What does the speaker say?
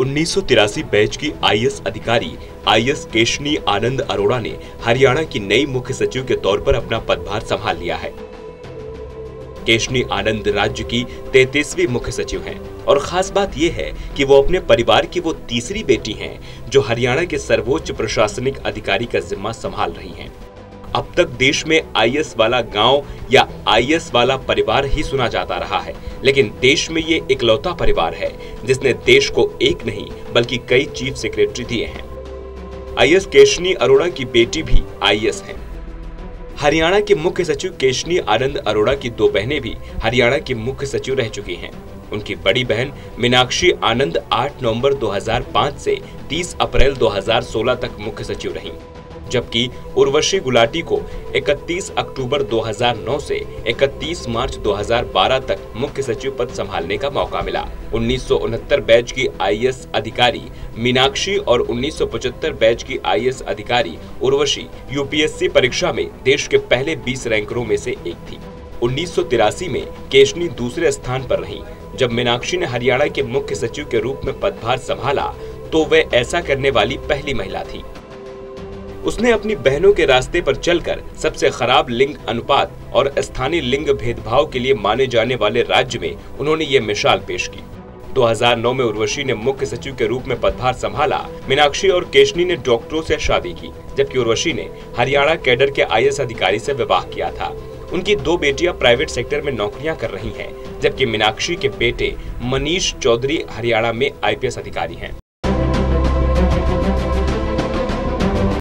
1983 batch की IAS अधिकारी IAS Keshni Anand Arora ने हरियाणा की नई मुख्य सचिव के तौर पर अपना पदभार संभाल लिया है। केशनी आनंद राज्य की 33वीं मुख्य सचिव हैं और खास बात यह है कि वो अपने परिवार की वो तीसरी बेटी हैं जो हरियाणा के सर्वोच्च प्रशासनिक अधिकारी का जिम्मा संभाल रही हैं। अब तक देश में आईएएस वाला गांव या आईएएस वाला परिवार ही सुना जाता रहा है, लेकिन देश में ये इकलौता परिवार है जिसने देश को एक नहीं बल्कि कई चीफ सेक्रेटरी दिए हैं। आईएएस केशनी अरोड़ा की बेटी भी आईएएस हैं। हरियाणा के मुख्य सचिव केशनी आनंद अरोड़ा की दो बहनें भी हरियाणा की मुख्य सचिव रह चुकी हैं। उनकी बड़ी बहन मीनाक्षी आनंद 8 नवंबर 2005 से 30 अप्रैल 2016 तक मुख्य सचिव रहीं, जबकि उर्वशी गुलाटी को 31 अक्टूबर 2009 से 31 मार्च 2012 तक मुख्य सचिव पद संभालने का मौका मिला। 1969 बैच की आईएएस अधिकारी मीनाक्षी और 1975 बैच की आईएएस अधिकारी उर्वशी यूपीएससी परीक्षा में देश के पहले 20 रैंकरों में से एक थी। 1983 में केशनी दूसरे स्थान पर रहीं। जब मीनाक्षी ने हरियाणा के मुख्य सचिव के रूप में पदभार संभाला तो वे ऐसा करने वाली पहली महिला थी। उसने अपनी बहनों के रास्ते पर चलकर सबसे खराब लिंग अनुपात और स्थानीय लिंग भेदभाव के लिए माने जाने वाले राज्य में उन्होंने ये मिसाल पेश की। 2009 में उर्वशी ने मुख्य सचिव के रूप में पदभार संभाला। मीनाक्षी और केशनी ने डॉक्टरों से शादी की, जबकि उर्वशी ने हरियाणा कैडर के आईएएस अधिकारी से विवाह किया था। उनकी दो बेटियां प्राइवेट सेक्टर में नौकरियां कर रही हैं, जबकि मीनाक्षी के बेटे मनीष चौधरी हरियाणा में आईपीएस अधिकारी हैं।